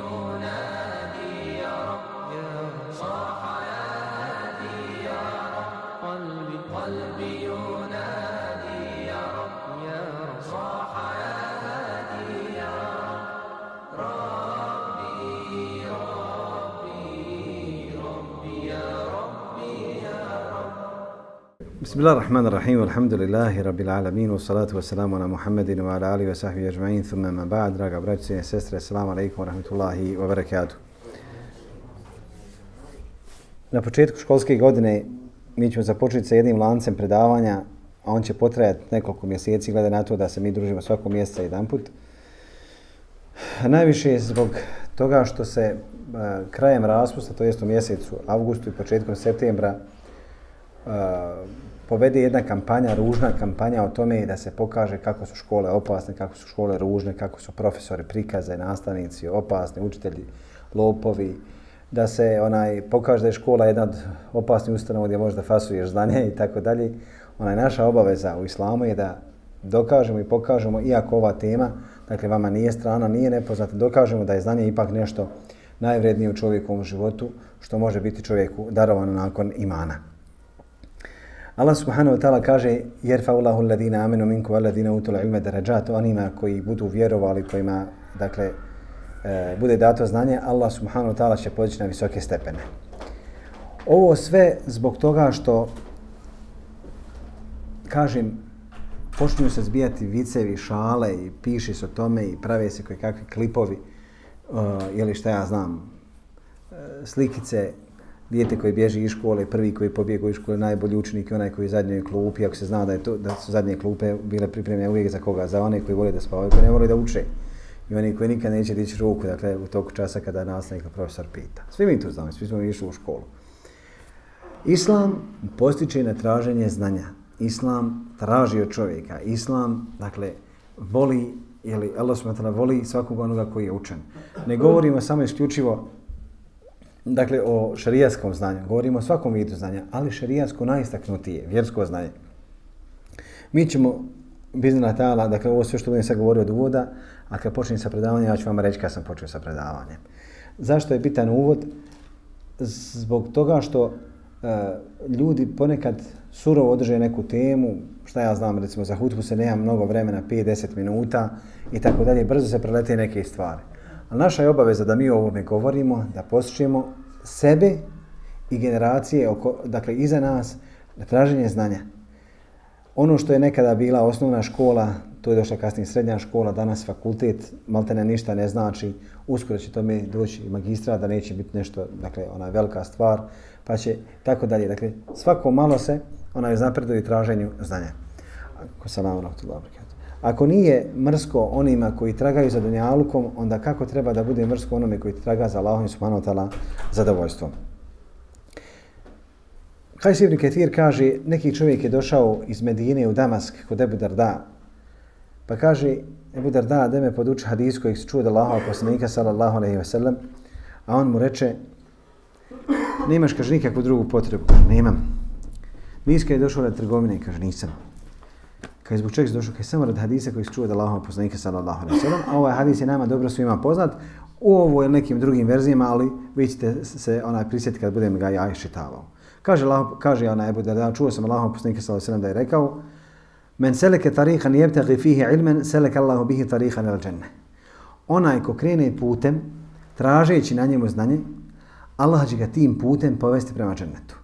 ينادي يا رب صاح يا هادي يا رب قلبي ينادي يا رب صاح يا هادي يا رب ربي يا ربي يا رب. بسم الله الرحمن الرحيم والحمد لله رب العالمين والصلاة والسلام على محمد وعلى آله وصحبه أجمعين ثم ما بعد. Draga braćo i sestre, assalamu alaikum wa rahmatullahi wa barakatuh. Na početku školske godine mi ćemo započeti sa jednim lancem predavanja, a on će potrajati nekoliko mjeseci, gleda na to da se mi družimo svakog mjeseca jedanput. Najviše je zbog toga što se krajem raspusta, to jest u mjesecu avgustu i početkom septembra, povede jedna kampanja, ružna kampanja o tome da se pokaže kako su škole opasne, kako su škole ružne, kako su profesori prikaze, nastavnici opasni, učitelji lopovi, da se pokaže da je škola jedna od opasnih ustanova gdje možeš da fasuješ znanje i tako dalje. Naša obaveza u islamu je da dokažemo i pokažemo, iako ova tema, dakle vama nije strana, nije nepoznata, dokažemo da je znanje ipak nešto najvrednije u čovjekovom životu, što može biti čovjeku darovano nakon imana. Allah subhanahu wa ta'ala kaže jerfa'u Allahu alladhina amanu minkum walladhina utul ilma darajat, onima koji budu vjerovali, kojima dakle bude dato znanje, Allah subhanahu wa ta'ala će podići na visoke stepene. Ovo sve zbog toga što, kažem, počinju se zbijati vicevi, šale i piše se o tome i prave se koji kakvi klipovi, ili šta ja znam, slikice, dijete koji bježi iz škole, prvi koji pobjegao iz škole, najbolji učenik i onaj koji je u zadnjoj klupi, ako se zna da su zadnje klupe bile pripremljene uvijek za koga? Za one koji vole da spavaju, koji ne vole da uče. I oni koji nikad neće dići ruku, dakle, u toku časa kada nastavnik profesor pita. Svi mi to znamo, svi smo išli u školu. Islam postiče na traženje znanja. Islam traži od čovjeka. Islam, dakle, voli, ili Allah subhanahu wa ta'ala voli svakog onoga koji je učen. Ne govorimo samo isključivo dakle o šerijaskom znanju, govorimo o svakom vidu znanja, ali šerijasko najistaknutije, vjersko znanje. Mi ćemo, biznila ta'ala, dakle ovo sve što budem sad govorio od uvoda, a kad počnem sa predavanjem, ja ću vam reći kad sam počeo sa predavanjem. Zašto je bitan uvod? Zbog toga što ljudi ponekad surovo održe neku temu, šta ja znam, recimo za hutbu se nema mnogo vremena, 5-10 minuta i tako dalje, brzo se prelete neke stvari. Ali naša je obaveza da mi o ovome govorimo, da postičemo sebe i generacije dakle iza nas na traženje znanja. Ono što je nekada bila osnovna škola, to je došla kasnije srednja škola, danas fakultet, maltene ništa ne znači, uskoro će tome doći magistrat, da neće biti nešto, dakle ona velika stvar, pa će tako dalje. Dakle, svako malo se napreduje traženju znanja. Ako nije mrsko onima koji tragaju za dunjalukom, onda kako treba da bude mrsko onome koji traga za Allahom subhanahu wa ta'ala zadovoljstvom? Kajs ibn Ketir kaže, neki čovjek je došao iz Medine u Damask kod Ebu Darda, pa kaže Ebu Darda, da me poduči hadis kojeg se čuo od Allahova poslanika sallallahu alejhi ve sellem, a on mu reče, nemaš, kaže, nikakvu drugu potrebu. Nemam. Nisi kad je došao na trgovine, kaže, nisam. Kad zbog čega se došao, kad samo rad hadisa koji se čuo od Allahova poslanika sallallahu alejhi ve sellem, a ovaj hadis je nama dobro svima poznat, u ovoj nekim drugim verzijama, ali vi ćete se prisjetiti kad budem ga ja iščitavao. Kaže Ebu Darda, čuo sam Allahova poslanika sallallahu alejhi ve sellem da je rekao: "Men seleke tariqan yabtaghi fihi ilman, seleka Allahu bihi tariqan ila al-dženne." Onaj ko krene putem tražeći na njemu znanje, Allah će ga tim putem povesti prema džennetu.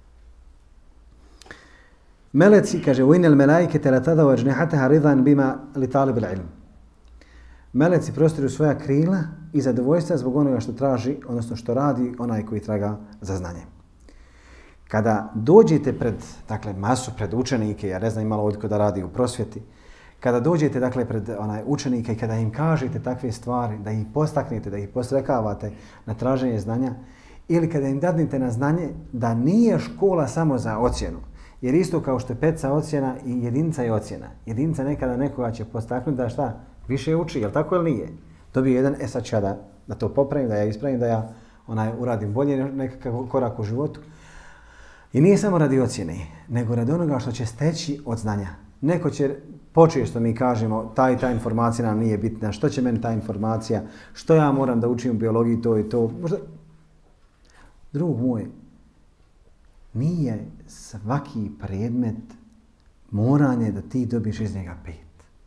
Meleci, kaže, uinel melaikete la tada vajnehataha ridan bima li talib il-ilm. Meleci prostiru svoja krila i zadovoljstva zbog onoga što traži, odnosno što radi onaj koji traga za znanje. Kada dođete pred, dakle, masu, pred učenike, ja ne znam imalo ovdje da radi u prosvjeti, kada dođete, dakle, pred učenike i kada im kažete takve stvari, da ih postaknete, da ih posrekavate na traženje znanja, ili kada im dadnete na znanje da nije škola samo za ocjenu, jer isto kao što je petica ocjena i jedinica je ocjena. Jedinica nekada nekoga će postaknuti da šta? Više uči, jel tako ili nije? Dobio jedan, sad ću ja da to popravim, da ja ispravim, da ja uradim bolje nekakav korak u životu. I nije samo radi ocjene, nego radi onoga što će steći od znanja. Neko će počesto mi kažemo ta informacija nam nije bitna, što će meni ta informacija, što ja moram da učim u biologiji, to i to. Možda... Drug moj, nije svaki predmet moranje da ti dobiješ iz njega 5.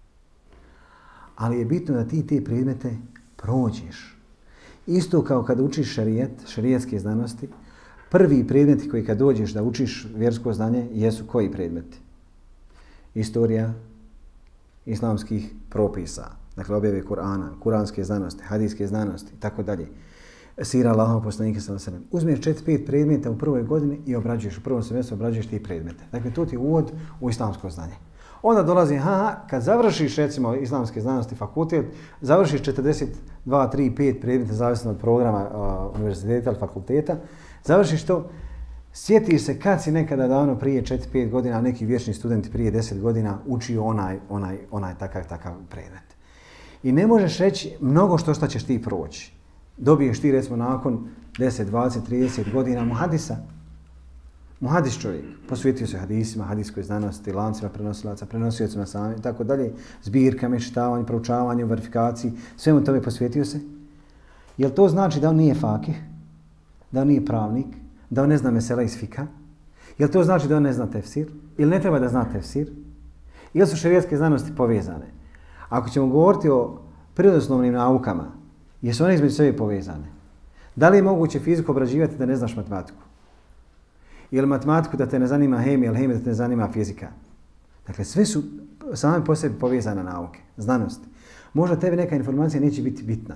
Ali je bitno da ti te predmete prođeš. Isto kao kada učiš šerijatske znanosti, prvi predmeti koji kad dođeš da učiš vjersko znanje jesu koji predmeti? Istorija islamskih propisa, dakle objave Kur'ana, kuranske znanosti, hadijske znanosti i tako dalje. Sira Allahov poslanika sallallahu alejhi ve sellem. Uzmeš 4-5 predmeta u prvoj godini i obrađuješ, u prvom semestru obrađuješ ti predmete. Dakle, to ti je uvod u islamsko znanje. Onda dolazi, kad završiš recimo islamske znanosti fakultet, završiš 42, 3, 5 predmeta, zavisno od programa univerziteta ili fakulteta, završiš to, sjetiš se kad si nekada davno prije 4-5 godina, neki vječni student prije 10 godina učio onaj takav predmet. I ne možeš reći mnogo što ćeš ti proći. Dobiješ ti recimo nakon 10, 20, 30 godina muhadisa. Muhadis čovjek, posvetio se hadisima, hadiskoj znanosti, lancima prenosilaca, prenosiocima sami i tako dalje, zbirkama, iščitavanju, proučavanju, verifikaciji, svemu tome posvetio se. Jel to znači da on nije fakih, da on nije pravnik, da on ne zna mesela iz fika? Jel to znači da on ne zna tefsir? Ili ne treba da zna tefsir? Ili su šerijatske znanosti povezane? Ako ćemo govoriti o prirodoslovnim naukama, jesu one između sebe povezane? Da li je moguće fiziku obrađivati da ne znaš matematiku? Ili matematiku da te ne zanima hemija, ili hemija da te ne zanima fizika? Dakle, sve su same po sebi povezane nauke, znanosti. Možda tebi neka informacija neće biti bitna.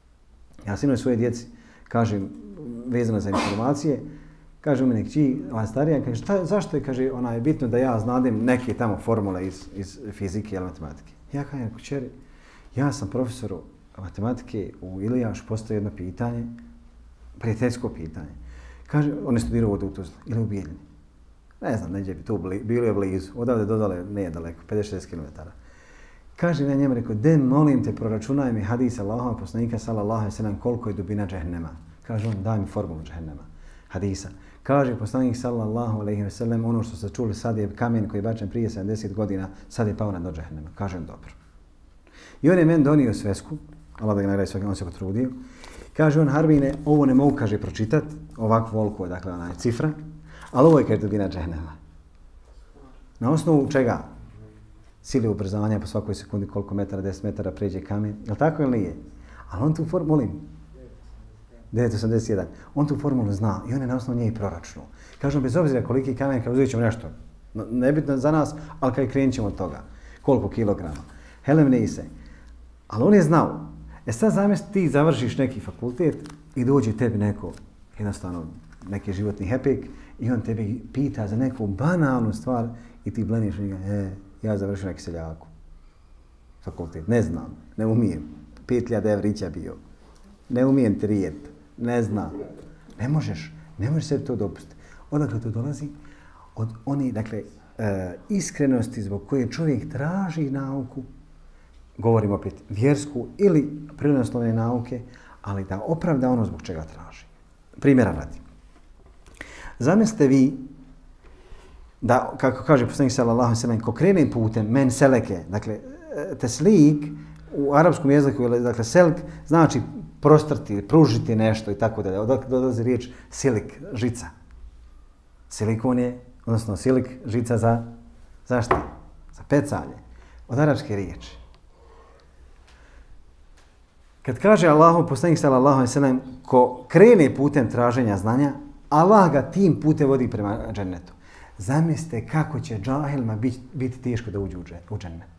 Ja sinoj svoje djeci kažem, vezano za informacije, kaže u mene kći, ova starija, kaže, zašto je, kaže, ona je bitno da ja znadem neke tamo formule iz fizike ili matematike. Ja kažem, kćeri, ja sam profesoru matematike u Ilijašu, postoji jedno pitanje, prijateljsko pitanje. Kaže, on je studirao ovdje u Tuzli ili u Bijeljini. Ne znam, neđe bi tu bilo je blizu, odavde dodale, ne daleko, 50-60 km. Kaže, ja njemu rekao, de molim te, proračunaj mi hadis Allahova poslanika sallallahu alejhi ve sellem koliko je dubina džehennema. Kaže on, daj mi formulu džehennema, hadisa. Kaže poslanik sallallahu alejhi ve sellem, ono što ste čuli sad je kamen koji je bačen prije 70 godina, sad je pao na dno džehennema. Kažem, dobro. I on je meni donio svesku, Allah da ga nagradi svaki, on se potrudio. Kaže on, Harbine, ovo ne mogu, kaže, pročitat, ovakvu volku, dakle, ona je cifra, ali ovo je, kaže, dubina džehennema. Na osnovu čega? Sile ubrzanja po svakoj sekundi koliko metara, 10 metara pređe kamen. Je li tako ili nije? Ali on tu formulu, molim, 981, on tu formulu zna i on je na osnovu nje i proračunuo. Kažem, bez obzira koliki kamen, kad uzet ćemo nešto, nebitno za nas, ali kad krenut ćemo od toga, koliko kilograma. Helem ne se. Ali on je znao. Sad zamisli ti završiš neki fakultet i dođe tebi neko, jednostavno, neki životni hepek i on tebi pita za neku banalnu stvar i ti bleniš njega, ja završio neki seljaku. Fakultet, ne znam, ne umijem. 5000 evrića bio. Ne umijem trijet, ne znam. Ne možeš sebi to dopustiti. Odakle to dolazi? Od one, dakle, iskrenosti zbog koje čovjek traži nauku, govorim opet vjersku ili prirodoslovne nauke, ali da opravda ono zbog čega traži. Primjera radi. Zamislite vi da, kako kaže poslanik sallallahu alejhi ve sellem, ko krene putem men seleke, dakle, teslik u arapskom jeziku, dakle, selk znači prostrti, pružiti nešto i tako dalje. Odakle dolazi riječ silik, žica. Silikon je, odnosno silik, žica za šta? Za pecanje. Od arapske riječi. Kad kaže Allahov poslanik sallallahu alejhi ve sellem, ko krene putem traženja znanja, Allah ga tim putem vodi prema džennetu. Zamislite kako će džahilima biti teško da uđu u džennet.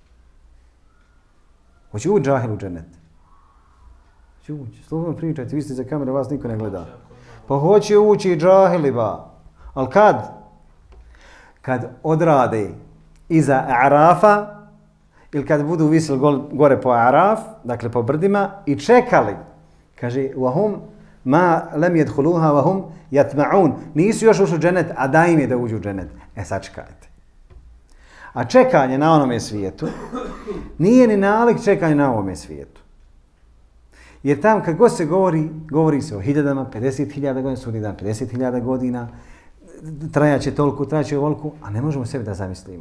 Hoće ući džahil u džennet? Hoće ući. Slobodno pričajte, vi ste za kamere, vas niko ne gleda. Pa hoće ući i džahili ba. Ali kad? Kad odrade iza Arafa, ili kad budu visili gore po Araf, dakle po brdima, i čekali. Kaže, wahum ma lam yadkhuluha wa hum yatma'un. Nisu još ušli u džennet, a da im je da uđu u džennet. Sačekajte. A čekanje na onome svijetu nije ni nalik čekanje na ovome svijetu. Jer tam kad god se govori se o hiljadama, 50.000 godina, sudnji dan 50.000 godina, trajaće toliko, trajaće ovoliko, a ne možemo sebi da zamislimo.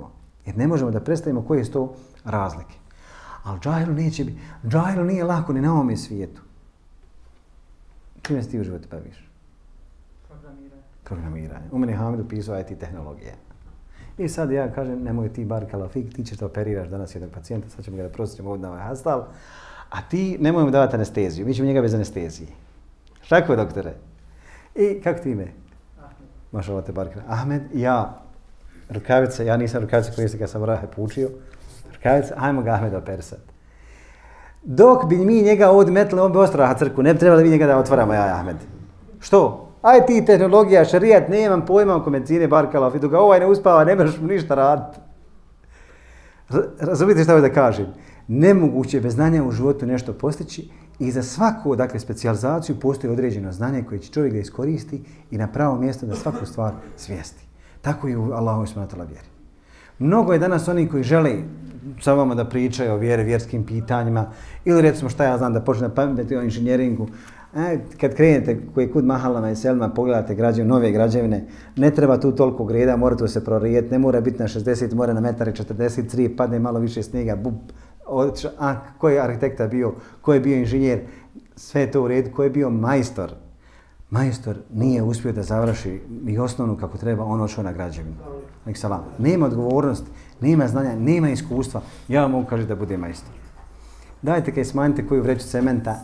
Jer ne možemo da predstavimo koje su to razlike. Ali džahilu neće biti. Džahilu nije lako ni na ovome svijetu. Čime se ti u životu baviš? Programiranje. U mene je Hamid upisao IT tehnologije. I sad ja kažem, nemoj ti bar kalafik, ti ćeš da operiraš danas jednog pacijenta, sad ćemo ga da prosjećemo ovdje na ovaj hastal, a ti nemoj mu davati anesteziju, mi ćemo njega bez anestezije. Tako je, doktore? I kako ti ime? Ahmed. Mašallah te barka. Ahmed, ja, rukavice, ja nisam rukavice koristio kad sam vrahe poučio. Rukavice, ajmo ga Ahmeda operisati. Dok bi mi njega odmetli, on bi ostraha crku, ne bi trebali vi njega da otvaramo, ja, Ahmed. Što? Aj ti tehnologija, šarijat, nemam pojma oko medicine, barkalaf, i dok ga ovaj ne uspava, ne možeš mu ništa raditi. Razumite šta da kažem? Nemoguće je bez znanja u životu nešto postići i za svaku, dakle, specijalizaciju postoji određeno znanje koje će čovjek da iskoristi i na pravo mjesto da svaku stvar svijesti. Tako je u Allahu subhanahu wa ta'ala vjeri. Mnogo je danas oni koji žele sa vama da pričaju o vjeri, vjerskim pitanjima ili recimo šta ja znam da počne da pametiti o inženjeringu. Kad krenete koji kud mahalama i selima, pogledate nove građevine, ne treba tu toliko greda, mora tu se prorijeti, ne mora biti na 60, mora na 1,43 m, padne malo više snijega, bup, ko je arhitekta bio, ko je bio inženjer, sve je to u redu, ko je bio majstor. Majstor nije uspio da završi i osnovnu kako treba, on odšao na građevinu. Nema odgovornosti, nema znanja, nema iskustva, ja vam mogu kažem da bude majstor. Dajte kaj smanjite koju vreću cementa,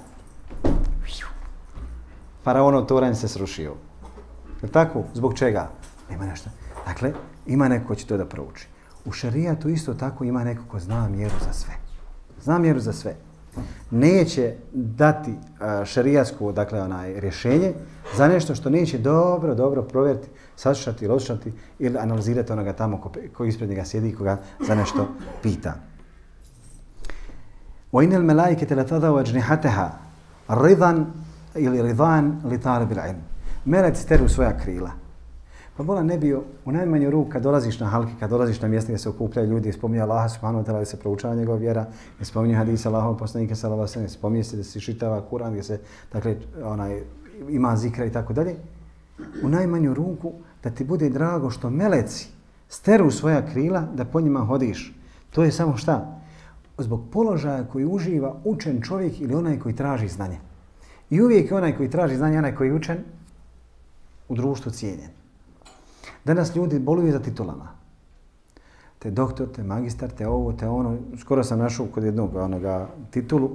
Faraonov toranj se srušio. Je tako? Zbog čega? Nema nešto. Dakle, ima neko ko će to da prouči. U šarijatu isto tako ima neko ko zna mjeru za sve. Zna mjeru za sve. Neće dati šarijatsko, dakle, rješenje za nešto što neće dobro provjeriti, saslušati, rozlušati ili analizirati onoga tamo ko ispred njega sjedi i koga za nešto pita. وَإِنَّ الْمَلَائِكَةَ لَتَضَعُ أَجْنِحَتَهَا رِضًا ili ridan li talibil ilm. Meleci steru svoja krila. Pa bola ne bio u najmanju ruku kad dolaziš na halki, kad dolaziš na mjesto gdje se okupljaju ljudi i spominje Allaha subhanahu wa ta'ala, gdje se proučava njegova vjera, gdje spominje hadisa Allahovog poslanika sallallahu alejhi ve sellem, spominje se da se čitava Kur'an, gdje se dakle ima zikra i tako dalje. U najmanju ruku da ti bude drago što meleci steru svoja krila da po njima hodiš. To je samo šta? Zbog položaja koji uživa učen čovjek ili onaj koji traži znanje. I uvijek je onaj koji traži znanje, onaj koji je učen, u društvu cijenjen. Danas ljudi boluju za titulama. Te doktor, te magistar, te ovo, te ono. Skoro sam našao kod jednog titulu.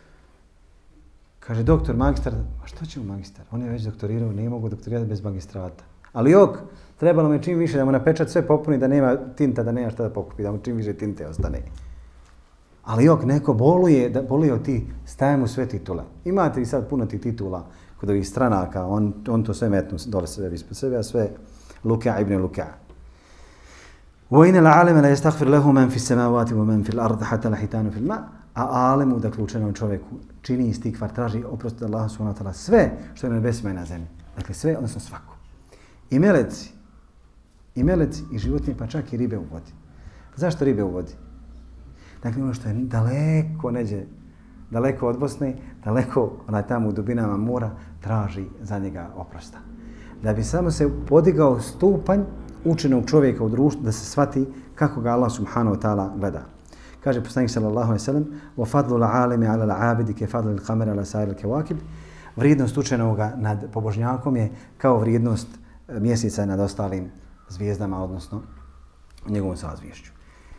Kaže doktor, magistar, a što će mu magistar? On je već doktorirao, ne mogu doktorirati bez magistrata. Ali jok, trebalo me čim više da mu na pečat sve popuni, da nema tinta, da nema šta da pokupi, da mu čim više tinte ostane. Ali jok, neko boluje od ti, staje mu sve titule. Imate i sad puno tih titula kod ovih stranaka, on to sve metnu dole sve ispod sebe, a sve Luka ibn Luka. وَإِنَ الْعَالِمَ لَا يَسْتَغْفِرْ لَهُ مَنْ فِي السَّمَاوَاتِ وَمَنْ فِي الْأَرْضِ حَتَّى الْحِيتَانُ فِي الْمَاءِ. A alemu, dakle učenom čovjeku, čini istikvar, traži oprost od Allaha subhanahu wa ta'ala sve što je na nebesima i na zemlji. Dakle sve, odnosno svako. I meleci i životinje, pa čak i ribe u vodi. Zašto ribe u vodi? Dakle, ono što je daleko od Bosne, daleko tamo u dubinama mora, traži za njega oprosta. Da bi samo se podigao stupanj učenog čovjeka u društvu, da se shvati kako ga Allah subhanahu wa ta'ala gleda. Kaže poslanik sallallahu alejhi ve sellem: "Wa fadlu al-alimi 'ala al-'abidi ka fadli al-qamari 'ala sa'ir al-kawakib." Vrijednost učenoga nad pobožnjakom je kao vrijednost mjeseca nad ostalim zvijezdama, odnosno njegovom sazvješću.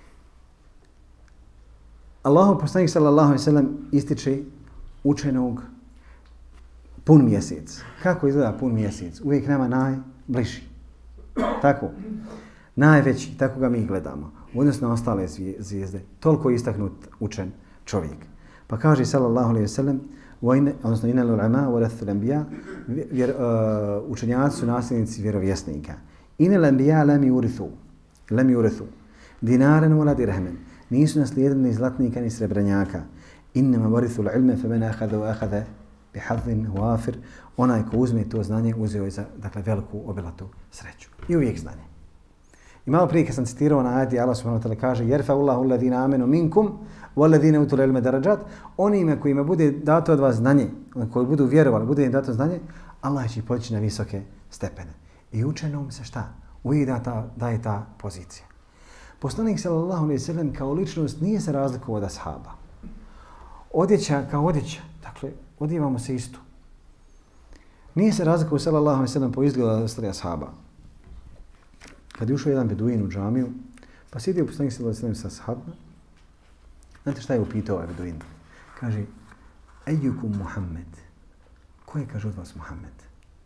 Allahov poslanik sallallahu alejhi ve sellem ističe učenog pun mjesec. Kako izgleda pun mjesec? Uvijek nama najbliži. Tako. Najveći, tako ga mi gledamo. Odnosno na ostale zvijezde. Toliko istaknut učen čovjek. Pa kaže sallallahu alejhi ve sellem, odnosno inal ulama warathul anbiya, učenjaci su nasljednici vjerovjesnika. Inal anbiya lam yurithu dinaran wala dirhaman. Nisu naslijedili ni zlatnika ni srebranjaka. Innama warithul ilma faman akhadha bihadhin wafir. Onaj ko uzme to znanje, uzeo je za veliku obilatu sreću. I uvijek znanje. I malo prije kad sam citirao na ajeti, Allah subhanahu wa ta'ala kaže: "Yarfa'ullahu alladhina amanu minkum walladhina utul ilma darajat." Onima kojima bude dato od vas znanje, koji budu vjerovali, bude im dato znanje, Allah će ih podići na visoke stepene. I učenom se šta? Uvijek daje ta pozicija. Poslanik sallallahu alejhi ve sellem kao ličnost nije se razlikovao od ashaba. Odjeća kao odjeća, dakle, odijevamo se isto. Nije se razlikovao sallallahu alejhi ve sellem po izgledu od ostalih ashaba. Kad je ušao jedan beduin u džamiju, pa sjedio poslanik sallallahu alejhi ve sellem sa ashabima, znate šta je upitao ovaj beduin? Kaže, ejukum Muhammed. Ko je, kaže, od vas Muhammed?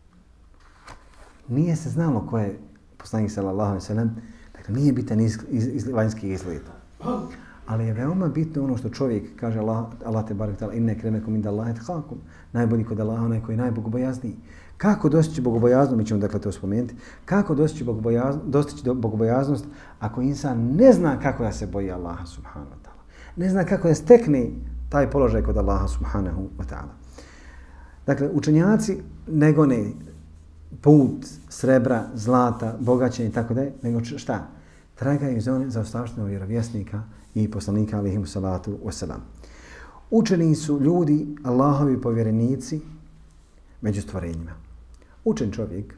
Nije se znalo ko je poslanik sallallahu alejhi ve sellem, dakle nije bitan iz vanjski izgled. Ali je veoma bitno ono što čovjek kaže Allah te barek taala inne kremekum indallahi atqakum, najbolji kod Allaha onaj koji je najbogobojazniji. Kako dostići bogobojaznost, mi ćemo dakle to spomenuti, kako dostići bogobojaznost ako insan ne zna kako da se boji Allaha subhanahu wa ta'ala. Ne zna kako da stekne taj položaj kod Allaha subhanahu wa ta'ala. Dakle, učenjaci ne gone put srebra, zlata, bogaćenja i tako dalje, nego šta? Tragaju za ostavštinom vjerovjesnika i poslanika alihimu salatu wasalam. Učeni su ljudi, Allahovi povjerenici među stvorenjima. Učen čovjek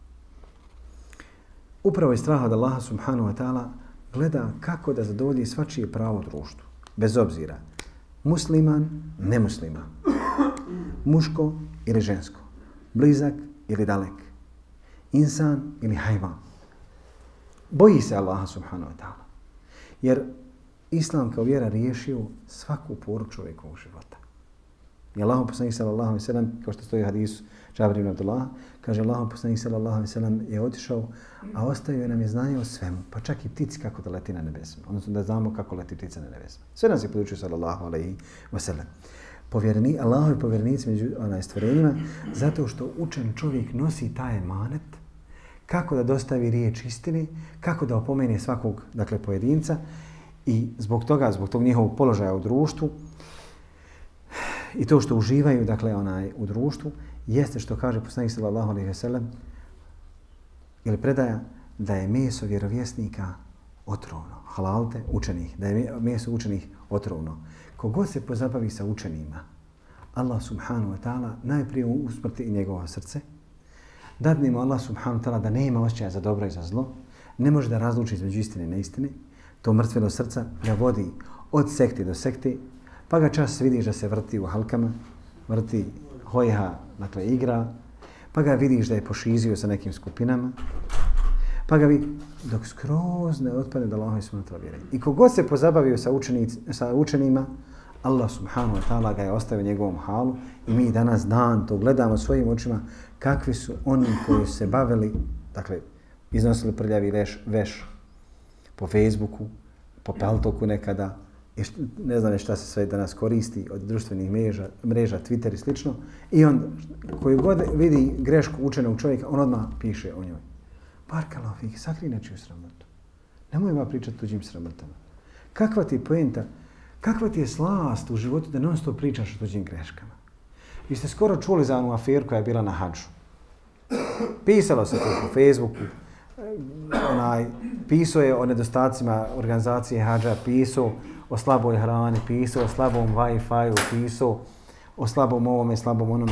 upravo iz straha od Allaha subhanahu wa ta'ala gleda kako da zadovolji svačije pravo u društvu. Bez obzira musliman, nemusliman, muško ili žensko, blizak ili dalek, insan ili hajvan. Boji se Allaha subhanahu wa ta'ala. Jer Islam kao vjera riješio svaku poru čovjekovog života. I Allahu poslanik sallallahu alejhi ve sellem, kao što stoji u hadisu Džabir ibn Abdullah, kaže Allahu poslanik sallallahu alejhi ve sellem je otišao, a ostavio nam je znanje o svemu, pa čak i ptici kako da leti na nebesima. Odnosno da znamo kako leti ptica na nebesima. Sve nas je podučio sallallahu alejhi ve sellem. Allahovi povjerenici među stvorenjima, zato što učen čovjek nosi taj emanet, kako da dostavi riječ istine, kako da opomene svakog, dakle, pojedinca i zbog tog njihovog položaja u društvu i to što uživaju, dakle, u društvu, jeste što kaže poslanik sallallahu alejhi ve sellem ili predaja da je meso vjerovjesnika otrovno. Halalte učenih, da je meso učenih otrovno. Kogod se pozabavi sa učenima, Allah subhanahu wa ta'ala najprije usmrti i njegovo srce, dadne mu Allah subhanahu wa ta'ala da nema osjećaja za dobro i za zlo, ne može da razluči između istine i neistine, to mrtveno srca ga vodi od sekte do sekte, pa ga čas vidiš da se vrti u halkama, vrti hojha, dakle igra, pa ga vidiš da je pošizio sa nekim skupinama, pa ga vidi dok skroz ne otpadne da Allahove subhanahu wa ta'ala vjere. I kogod se pozabavio sa učenima, Allah subhanahu wa ta'ala ga je ostavio njegovom halu i mi danas dan to gledamo svojim očima kakvi su oni koji su se bavili, dakle, iznosili prljavi veš po Facebooku, po Paltoku nekada, i ne znam šta se sve danas koristi od društvenih mreža, Twitter i slično, i on koji god vidi grešku učenog čovjeka, on odmah piše o njoj. Barakallahu fik, sakri nečiju sramotu. Nemoj vam pričati tuđim sramotama. Kakva ti je poenta, kakva ti je slast u životu da non stop pričaš o tuđim greškama? Vi ste skoro čuli za onu aferu koja je bila na hadžu. Pisalo se to po Facebooku, pisao je o nedostacima organizacije hadža, pisao o slaboj hrani, pisao o slabom Wi-Fi-u, pisao o slabom ovome, slabom onome.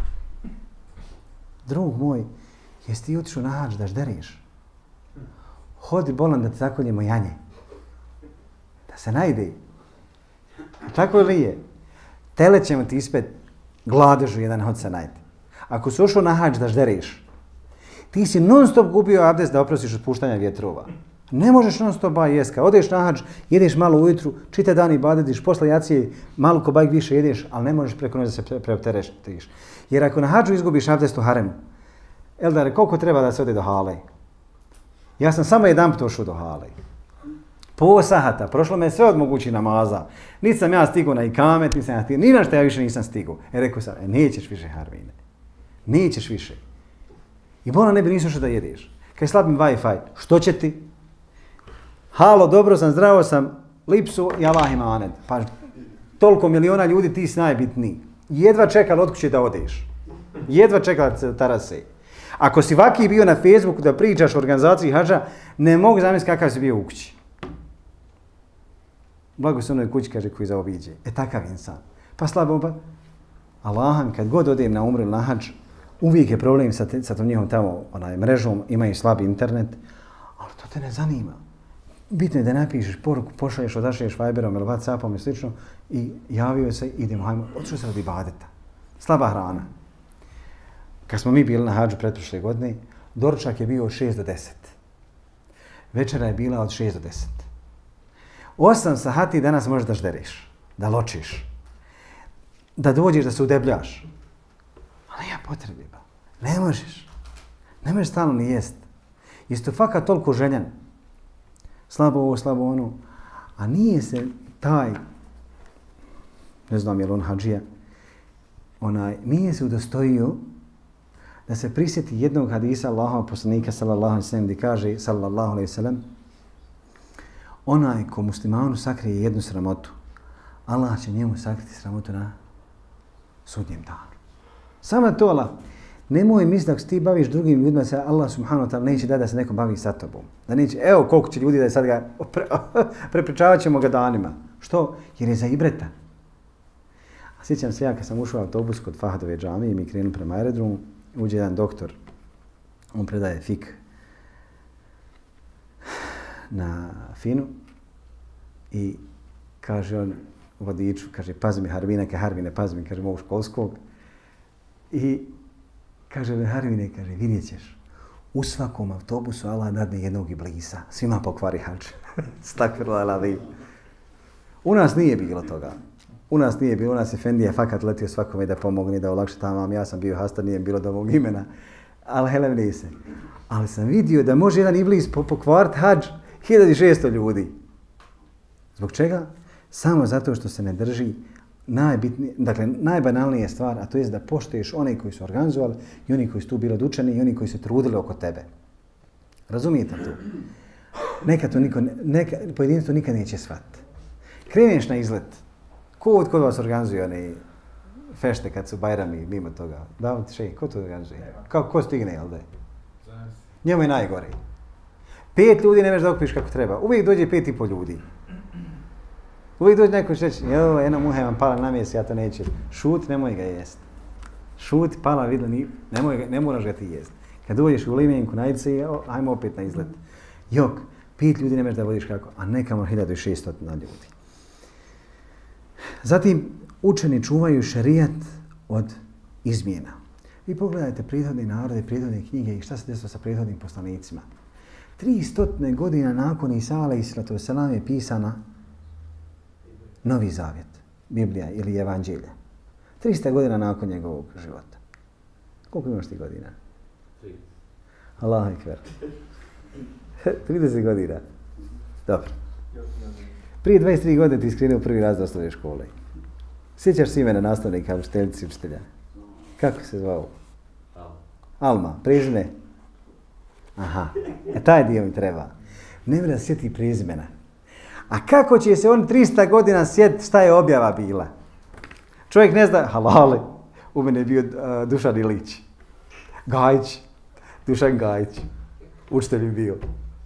Drug moj, jesi ti otišao na hadž da žderiš? Hodi bolan da ti zakoljemo janje. Da se najde. Tako li je? Tele ćemo ti ispet gladežu jedan hod se najde. Ako si ušao na hadž da žderiš, ti si non stop gubio abdest da oprostiš od puštanja vjetrova. Ne možeš non stop jest. Kad odeš na hadž, jedeš malo ujutru, čitav dan i badediš, posle jacije malo ko bajk više jedeš, ali ne možeš preko noći da se preopteretiš. Jer ako na hadžu izgubiš abdest u haremu, Eldare, koliko treba da se ode do hale? Ja sam samo jedan put došao do hale. Po sahata, prošlo me sve od mogućih namaza. Niti sam ja stigao na ikamet, ni na što ja više nisam stigao. Rekao sam, nećeš više Harvine. Nećeš više. I bola ne bi nisu što da jedeš. Kaj slabim Wi-Fi, što će ti? Halo, dobro sam, zdravo sam, lipsu i Allah imanet. Pa toliko miliona ljudi, ti si najbitniji. Jedva čekali od kuće da odeš. Jedva čekali da se tarase. Ako si vaki bio na Facebooku da pričaš o organizaciji hadža, ne mogu zamisliti kakav si bio u kući. Blago se onoj kući, kaže, koji zaobiđe. Takav insan. Pa slabo, pa Allaham, kad god odem na umru na hadž, uvijek je problem sa tom njihovom tamo mrežom, imaju slab internet, ali to te ne zanima. bitno je da napišeš poruku, pošalješ, odašlješ Viberom ili Whatsappom i slično i javio se, idemo, hajmo, otišao se radi ibadeta. Slaba hrana. Kad smo mi bili na hadžu pretprošle godine, doručak je bio od 6 do 10. Večera je bila od 6 do 10. 8 sati danas možeš da žderiš, da ločiš, da dođeš da se udebljaš. Ali ja potrebi, ba. Ne možeš. Ne možeš stalno ni jest. Isto fakat toliko željan. Slabo ovo, slabo ono. A nije se taj, ne znam je li on hadžija, nije se udostojio da se prisjeti jednog hadisa Allahova poslanika sallallahu alejhi ve sellem gdje kaže sallallahu alejhi ve sellem onaj ko muslimanu sakrije jednu sramotu, Allah će njemu sakriti sramotu na sudnjem danu. Samo to Allah. Nemoj misliti da se ti baviš drugim ljudima, se Allah subhanahu wa ta'ala neće da se neko bavi sa tobom. Da neće, evo koliko će ljudi da je sad ga prepričavat ćemo ga danima. Što? Jer je za ibreta. A sjećam se ja kad sam ušao u autobus kod Fahadove džamije i mi krenuli prema aerodromu, uđe jedan doktor, on predaje fik na finu i kaže on vodiču, kaže pazi mi Harvine, pazi mi, kaže mog školskog i kaže Harvine, kaže vidjet ćeš, u svakom autobusu Allah dadne jednog iblisa, svima pokvari hadž. Stakfirullah alazim. U nas nije bilo toga. U nas nije bilo, u nas Efendija fakat letio svakome da pomogne, da olakša tamo, ja sam bio hastar, nije bilo do mog imena, ali helem nise. Ali sam vidio da može jedan iblis pokvariti hadž 1600 ljudi. Zbog čega? Samo zato što se ne drži najbanalnija stvar, a to je da poštuješ one koji su organizovali i oni koji su tu bili odučeni i oni koji su trudili oko tebe. Razumijete to? Neka to pojedinstvo nikad neće shvatiti. Kreneš na izlet. Kod vas organizuje one fešte kad su bajrami mimo toga? Davut Šej, ko to organizuje? Ko stigne, jel da je? Njemu je najgore. 5 ljudi ne možeš da okupiš kako treba. Uvijek dođe 5,5 ljudi. Uvijek dođe neko što reći, jo, jedna muha vam pala na mjese, ja to neću. Šut, nemoj ga jest. Šut, pala, vidno, ne moraš ga ti jest. Kad dođeš u limenku na Ice, ajmo opet na izlet. Jok, 5 ljudi ne možeš da vodiš kako, a nekamo 1600 ljudi. Zatim, učeni čuvaju šerijat od izmjena. Vi pogledajte prethodne narode, prethodne knjige i šta se desilo sa prethodnim poslanicima. 300 godina nakon Isa alejhiselatu vesselam je pisana Novi Zavjet, Biblija ili Evanđelje. 300 godina nakon njegovog života. Koliko imaš ti godina? 3. Allahu ekber. 30 godina. Dobro. Prije 23 godine ti iskrenuo prvi razred osnovne škole. Sjećaš se imena nastavnika, učiteljice, učitelja? Kako se zvao? Alma. Prezime? Aha. Taj dio mi treba. Ne mora da sjeti prezimena. A kako će se on 300 godina sjetiti šta je objava bila? Čovjek ne zna, halali, u mene je bio Dušan Ilić. Gajić. Dušan Gajić. Učitelj mi bio.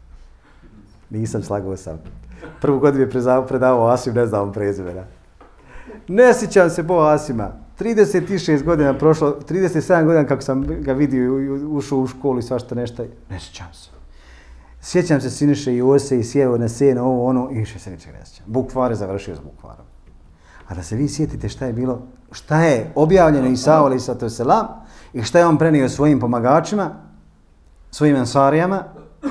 Nisam, slagao sam. Prvu godinu je predavao Asim, ne znam prezimena. Ne sjećam se po Asima. 36 godina prošlo, 37 godina kako sam ga vidio i ušao u školu i svašta nešto. Ne sjećam se. Sjećam se Siniše i Ose i sjeo na seno, ovo, ono, i više se ničeg ne sjećam. Bukvar je završio s bukvarom. A da se vi sjetite šta je bilo, šta je objavljeno Isa alejhiselatu vesselam i šta je on prenio svojim pomagačima, svojim ensarijama,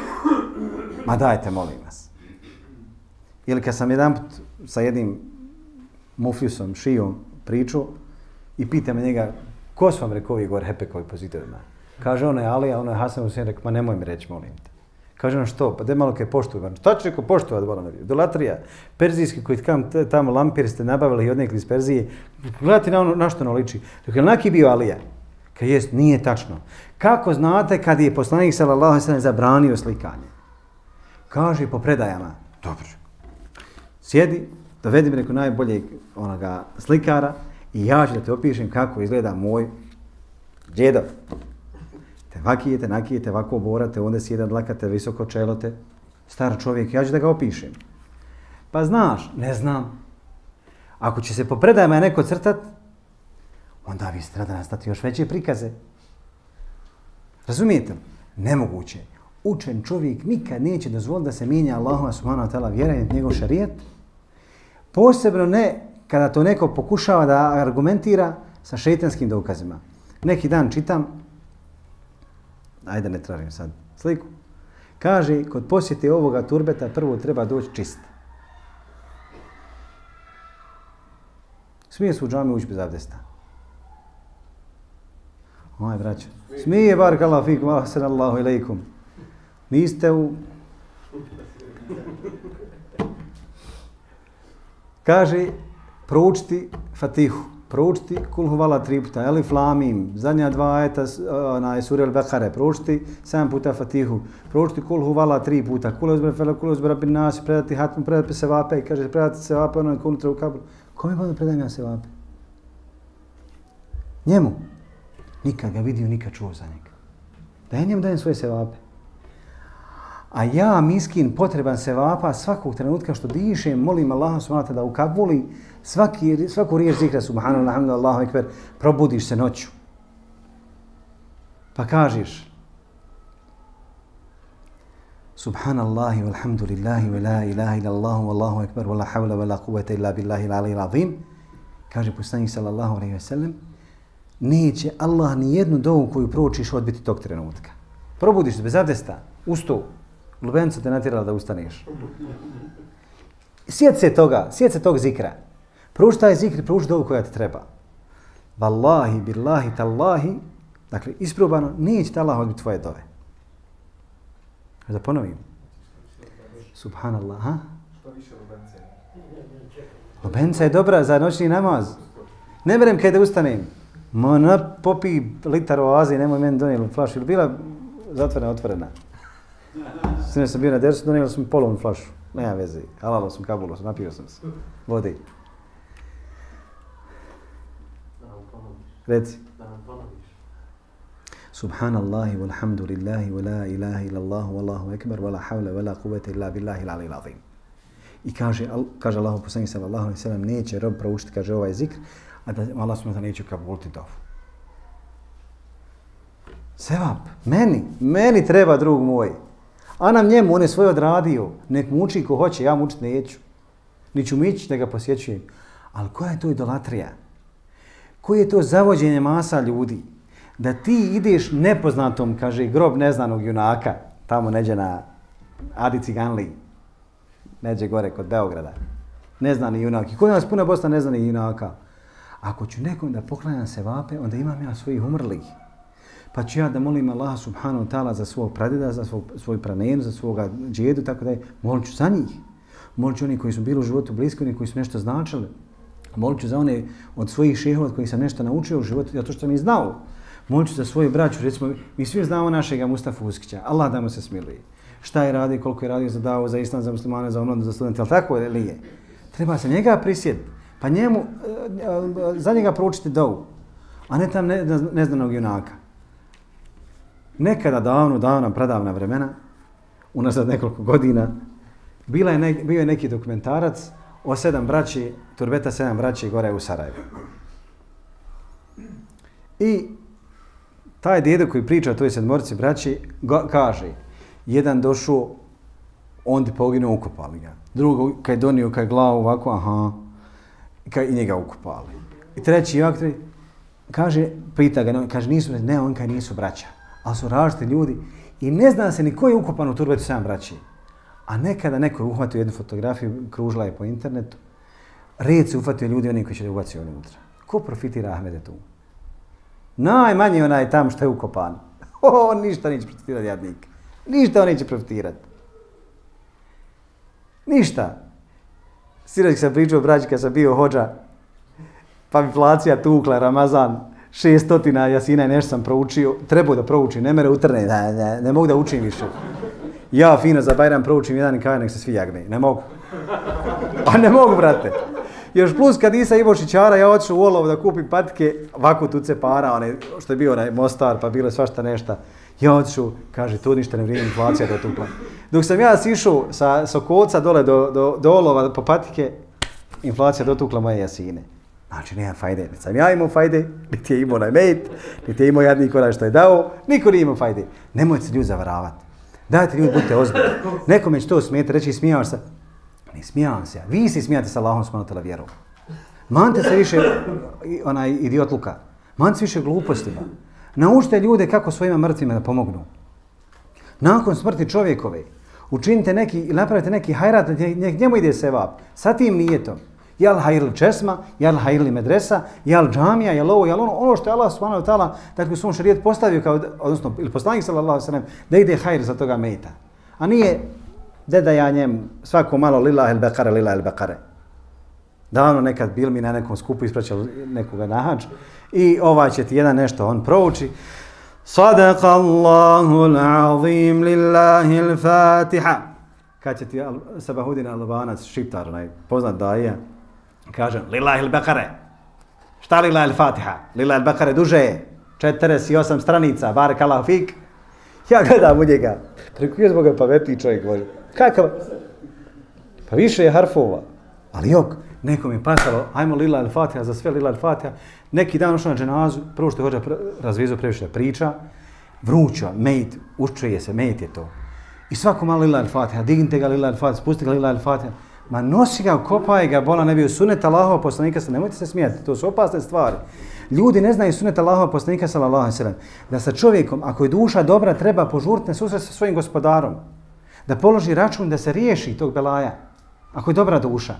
ma dajte, molim vas. Ili kad sam jedanput sa jednim mufljusom, šijom pričao i pita me njega, ko su vam rekao ovi gore hepekovi pozitivima? Kaže, ono je Alija, ono je Hasan Husein, rekao, ma nemoj mi reći, molim te. Kaže on što? Pa de malo kaj poštuju. Šta će rekao poštovati vola? Idolatrija. Perzijski koji tamo lampir ste nabavili i odnekli iz Perzije. Gledajte na što ono liči. Dakle, naki bio Alija. Kad jest, nije tačno. Kako znate kad je poslanik sallallahu alejhi ve sellem zabranio slikanje? Kaže po predajama. Dobro. Sjedi, dovedi mi neko najboljeg onoga slikara i ja ću da te opišem kako izgleda moj djedo. Te vakijete, nakijete, ovako oborate, onda si jedan dlakate, visoko čelote, star čovjek, ja ću da ga opišem. Pa znaš, ne znam. Ako će se po predajama neko crtat, onda vi treba da nastati još veće prikaze. Razumijete? Nemoguće. učen čovjek nikad neće dozvoliti da se mijenja Allahova subhanahu wa ta'ala vjera i njegov šarijet. Posebno ne kada to neko pokušava da argumentira sa šejtanskim dokazima. Neki dan čitam, ajde ne tražim sad sliku, kaže kod posjete ovoga turbeta prvo treba doći čist. Smije se u džamiju ući bez abdesta. Oj, braćo. Smije, barakallahu fikum, ahsanallahu ilaikum. Niste u... Kaže, proučiti Fatihu, proučiti Kul huvala 3 puta, Elif Lam Mim, zadnja 2 ajeta na sure Al-Bekare, proučiti 7 puta Fatihu, proučiti Kul huvala 3 puta, Kul uzbira fela, Kul uzbira bin nas, predati hatmu, predati sevape, kaže predati sevape onome ko unutra u kablu. Kome pa da predajem ja sevape? Njemu. Nikad ga vidio, nikad čuo za njega. Da ja njemu dajem svoje sevape. A ja, miskin, potreban sevapa, svakog trenutka što dišem, molim Allaha subhanahu wa ta'ala da ukabuli svaku riječ zikra subhanahu alhamdu Allahu ekber, probudiš se noću. Pa kažeš Subhanallahi walhamdulillahi wa la ilaha illa Allahu wallahu ekber wa la hawla wa la quwwata illa billahi al-aliyyil azim. Kaže poslanik sallallahu alejhi ve sellem, neće Allah ni jednu dovu koju proučiš odbiti tog trenutka. Probudiš se bez abdesta, usto, lubenica te natjerala da ustaneš. Sjeti se tog zikra. Prouči taj zikr, prouči dovu koja ti treba. Wallahi, billahi, tallahi, dakle, isprobano, neće te Allah odbiti tvoje dove. Da ponovim. Subhanallah, ha? Što više lubence? Lubenica je dobra za noćni namaz. Ne berem kaj da ustanem. Popi litar oaze i nemoj meni donijeli flašu. Ili bila zatvorena, otvorena? Sine sam bio na dersu, donijeli sam polovnu flašu. Nema veze. Halalo sam, kabulo sam, napio sam se. Vodi. Reci. Subhanallahi walhamdulillahi wa la ilaha illallahu wallahu ekber wa la hawla wa la quwwata illa billahi al-aliyyil azim. I kaže Allahu poslanik sallallahu alejhi ve sellem, neće rob proučiti, kaže ovaj zikr, a da Allah subhanahu neće kabuliti dovu. Sevap, meni treba drug moj. A nam njemu, on je svoje odradio, nek mu uči ko hoće, ja mu učiti neću. Niću mi ići da ga posjećujem. Ali koja je to idolatrija? Koje je to zavođenje masa ljudi? Da ti ideš nepoznatom, kaže, grob neznanog junaka, tamo neđe na Adi Ciganliji, neđe gore kod Beograda. Neznani junak. I kod nas puna Bosna neznani junaka. Ako ću nekom da poklanjam sevape, onda imam ja svojih umrlih. Pa ću ja da molim Allaha subhanahu wa ta'ala za svog pradeda, za svoj pranenu, za svoga džedu, tako da je. Molit ću za njih. Molit ću oni koji su bili u životu bliski, oni koji su nešto značili. Molit ću za one od svojih šehova od kojih sam nešto naučio u životu, zato što sam ih znao. Molit ću za svoju braću, recimo, mi svi znamo našega Mustafa Uskića, Allah da mu se smiluje. Šta je radio, koliko je radio za davu, za islam, za muslimane, za omladinu, za studente, ali tako li je? Treba se njega prisjetiti, pa njemu, za njega proučiti dovu, a ne tam neznanog junaka. Nekada davno, pradavna vremena, unazad nekoliko godina, bio je neki dokumentarac o 7 braći, turbeta 7 braći gore u Sarajevu. I taj djedo koji priča o toj 7 braći kaže, jedan došao, on ti poginuo, ukopali ga. Drugo, kad je donio, kad je glavu ovako, aha, i njega ukopali. I treći, kaže, pita ga, kaže, nisu braća, ali su različiti ljudi i ne zna se ni ko je ukopan u turbetu 7 braći. A nekada neko je uhvatio jednu fotografiju, kružila je po internetu, red se uhvatio ljudi oni koji će da ubacio unutra. Ko profitira Ahmede tu? Najmanje onaj tam što je ukopan. On ništa neće profitirati, jadnik. Ništa on neće profitirati. Ništa. Sinoć sam pričao braći kad sam bio hođa, pa mi placija tukla Ramazan, 600 jasina i nešto sam proučio. Trebao da proučim, ne mere utrne, ne mogu da učim više. Ja fino za Bajram proučim jedan i kaj nek se svi jagne. Ne mogu. A ne mogu, brate. Još plus kad nisam imao šićara, ja otišao u Olovo da kupim patike, ovako tuce para, one, što je bio onaj Mostar, pa bilo je svašta nešto. Ja otišao, kaže, to ništa ne vrijedi, inflacija da je tukla. Dok sam ja sišao sa Sokolca dole do Olova po patike, inflacija dotukla moje jasine. Znači, nema fajde. Niti sam ja imao fajde, niti je imao onaj mejt, niti je imao jadnik onaj što je dao, niko nije imao fajde. Nemojte se ljudi zavaravati. Dajte ljudi, budite ozbiljni. Nekome će to smijeti, reći smijavaš se. Ne smijavam se ja. Vi se smijate sa Allahom subhanahu wa ta'ala vjerom. Mante se više onaj idiotluka. Mante se više glupostima. Naučite ljude kako svojima mrtvima da pomognu. Nakon smrti čovjekove, učinite neki, ili napravite neki hajrat, njemu ide sevap. Sa tim nijetom. Jel hajrli česma, jel hajrli medresa, jel džamija, jel ovo, jel ono što je Allah subhanahu wa ta'ala, dakle u svom šarijetu postavio kao, odnosno, ili poslanik sallallahu alejhi ve sellem, da ide hajr za toga mejta. A nije da ja njemu svako malo lillahi al-beqare, lillahi al-beqare. Davno nekad bil mi na nekom skupu ispraćali nekoga na hadž i će ti jedan nešto on prouči. Sadakallahu al-azim lillahi al-fatiha. Kad će ti Sabahudin Albanac, šiptar, onaj poznat daija, kaže lillahi al-beqare. Šta lillahi al-fatiha? Lillahi al-beqare duže je. 48 stranica, barakallahu fik. Ja gledam u njega. Preko je zbog ga pametniji čovjek može. Kakav? Pa više je harfova. Ali jok, nekom je pasalo, ajmo lillahi al-fatiha za sve lillahi al-fatiha. Neki dan ušao na dženazu, prvo što je hođa razvizao previše priča, vruća, mejt, učuje se, mejt je to. I svako malo lillahi al-fatiha, dignite ga lillahi al-fatiha, spustite ga lillahi al-fatiha. Ma nosi ga, kopaj ga, bola ne bio sunet Allahova poslanika, nemojte se smijati, to su opasne stvari. Ljudi ne znaju sunet Allahova poslanika sallallahu alejhi ve sellem, da sa čovjekom, ako je duša dobra, treba požuriti na susret sa svojim gospodarom. Da položi račun da se riješi tog belaja, ako je dobra duša.